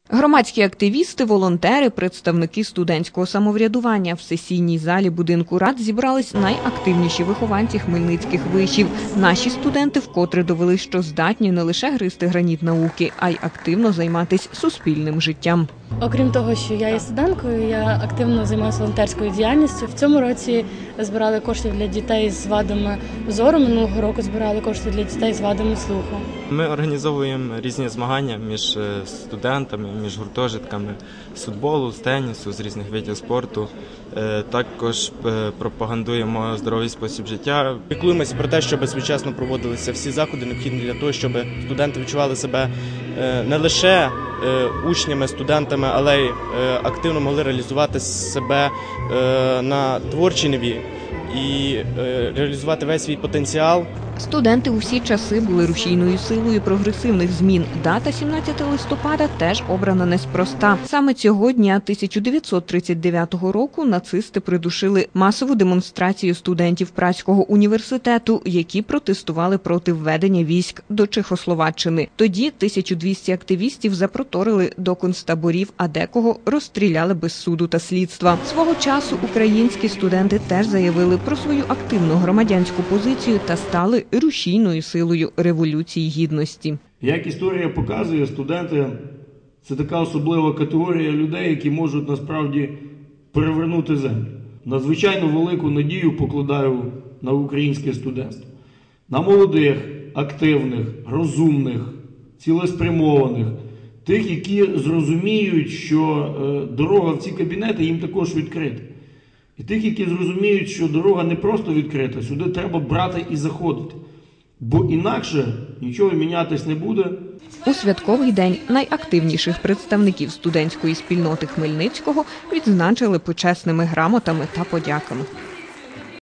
Громадські активісти, волонтери, представники студентського самоврядування. В сесійній залі будинку рад зібрались найактивніші вихованці хмельницьких вишів. Наші студенти вкотре довели, що здатні не лише гризти граніт науки, а й активно займатися суспільним життям. Окрім того, що я є студенткою, я активно займаюся волонтерською діяльністю. В цьому році збирали кошти для дітей з вадами зору, минулого року збирали кошти для дітей з вадами слуху. Ми організовуємо різні змагання між студентами, між гуртожитками з футболу, з тенісу, з різних видів спорту. Також пропагандуємо здоровий спосіб життя. Піклуємося про те, щоб своєчасно проводилися всі заходи, необхідні для того, щоб студенти відчували себе не лише учнями, студентами, але й активно могли реалізувати себе на творчій ниві і реалізувати весь свій потенціал. Студенти у всі часи були рушійною силою прогресивних змін. Дата 17 листопада теж обрана неспроста. Саме цього дня 1939 року нацисти придушили масову демонстрацію студентів Празького університету, які протестували проти введення військ до Чехословаччини. Тоді 1200 активістів запроторили до концтаборів, а декого розстріляли без суду та слідства. Свого часу українські студенти теж заявили про свою активну громадянську позицію та стали рушійною силою Революції Гідності. Як історія показує, студенти – це така особлива категорія людей, які можуть насправді перевернути землю. Надзвичайно велику надію покладаю на українське студентство. На молодих, активних, розумних, цілеспрямованих, тих, які зрозуміють, що дорога в ці кабінети їм також відкрита. І тих, які зрозуміють, що дорога не просто відкрита, сюди треба брати і заходити. Бо інакше нічого мінятись не буде. У святковий день найактивніших представників студентської спільноти Хмельницького відзначили почесними грамотами та подяками.